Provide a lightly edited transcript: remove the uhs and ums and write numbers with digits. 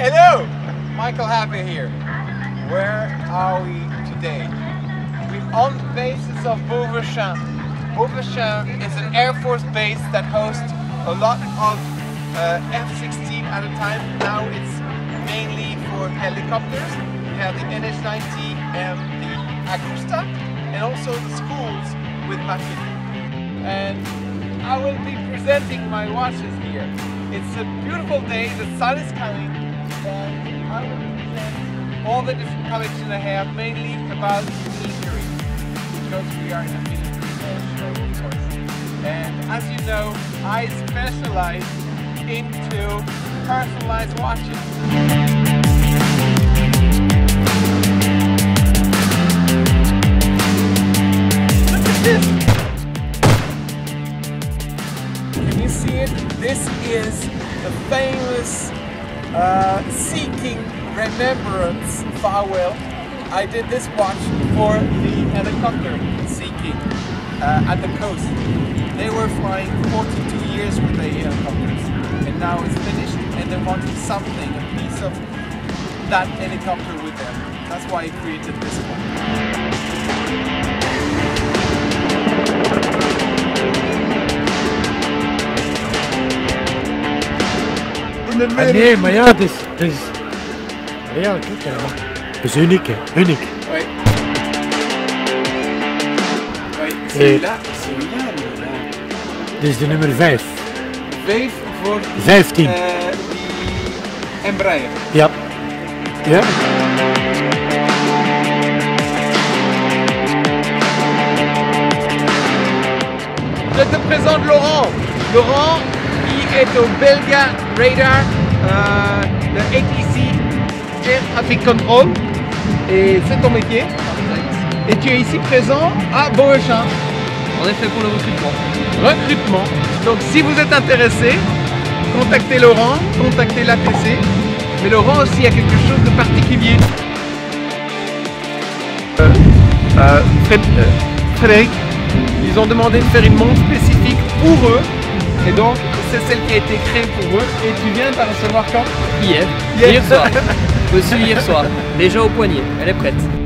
Hello! Michael Happy here. Where are we today? We're on the basis of Beauvechain. Beauvechain is an Air Force base that hosts a lot of F-16 at a time. Now it's mainly for helicopters. We have the NH-90 and the Agusta, and also the schools with Matic. And I will be presenting my watches here. It's a beautiful day, the sun is coming, and I will present all the different collections I have, mainly about military, because we are in a military show, of course. And as you know, I specialize into personalized watches. Look at this! Can you see it? This is the famous Sea King Remembrance Farewell. I did this watch for the helicopter Sea King at the coast. They were flying 42 years with the helicopters, and now it's finished, and they wanted something, a piece of that helicopter with them. That's why I created this one. Nee, maar ja, het is ja, kijk, het is uniek, hè. Uniek. Oui. Oui, celui-là, Dit is de nummer 5. 5 voor 15. die Embraer. Ja. Ja. Je te présente Laurent. Laurent, qui est au Belga Radar, le ATC Air Traffic Control, et c'est ton métier. Et tu es ici présent à Beauvechain. En effet, pour le recrutement. Recrutement. Donc si vous êtes intéressé, contactez Laurent, contactez l'ATC. Mais Laurent aussi a quelque chose de particulier. Frédéric, ils ont demandé de faire une montre spécifique pour eux. Et donc, c'est celle qui a été créée pour eux. Et tu viens de la recevoir quand? Hier. Hier soir. Reçu hier soir. Déjà au poignet. Elle est prête.